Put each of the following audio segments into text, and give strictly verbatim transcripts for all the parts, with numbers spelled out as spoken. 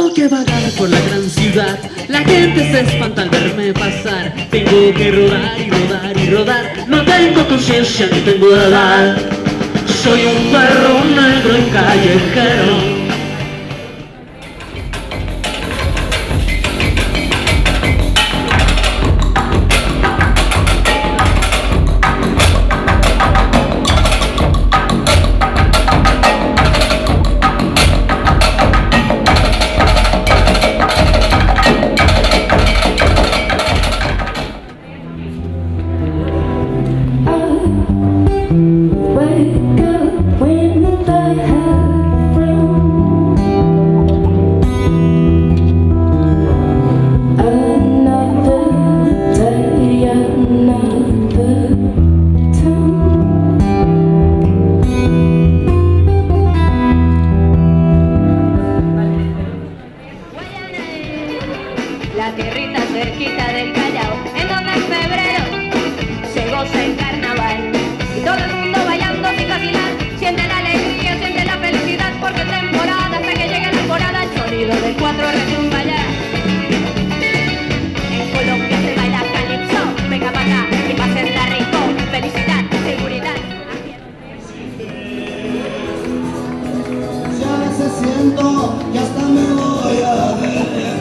Tengo que vagar por la gran ciudad, la gente se espanta al verme pasar. Tengo que rodar y rodar y rodar, no tengo conciencia ni tengo edad. Soy un perro negro y callejero. La tierrita cerquita del Callao, en donde en febrero se goza el carnaval y todo el mundo bailando sin vacilar, siente la alegría, siente la felicidad, porque es temporada hasta que llegue la temporada, el sonido del cuatro retumba ya. En Colombia se baila calipso, venga para acá y pásenla rico, felicidad, seguridad. Ya a veces siento que hasta me voy a derretir.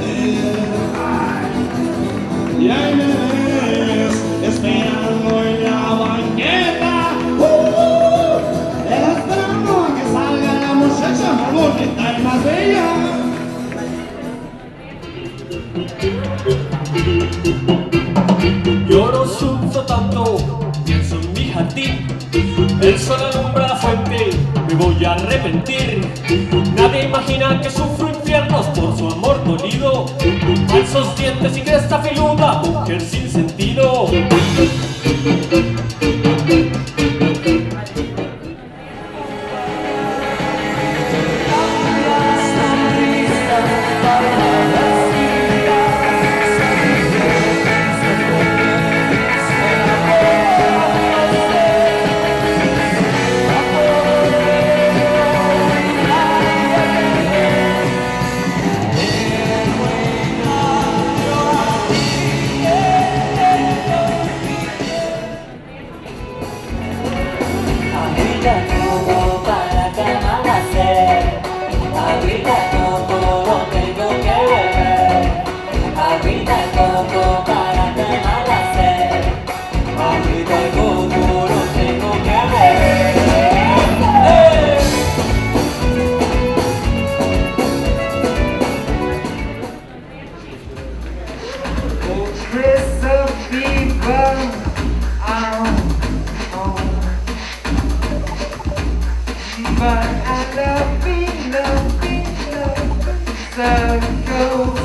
Y ahí me ves esperando en la banqueta, uh, esperando a que salga la muchacha más bonita y más bella. Yo no sufro tanto, pienso en mi jardín. El sol alumbra la fuente, me voy a arrepentir. Nadie imagina que sufro infiernos por su amor dolido. Falsos dientes y cresta filuda, mujer sin sentido. Todo para que amanecer, agüita coco, no tengo que beber. Agüita coco para que amanecer, agüita coco, no tengo que beber. ¡Eh! Oh, trace of fever, oh, oh. But I love me, love me, love me, so go.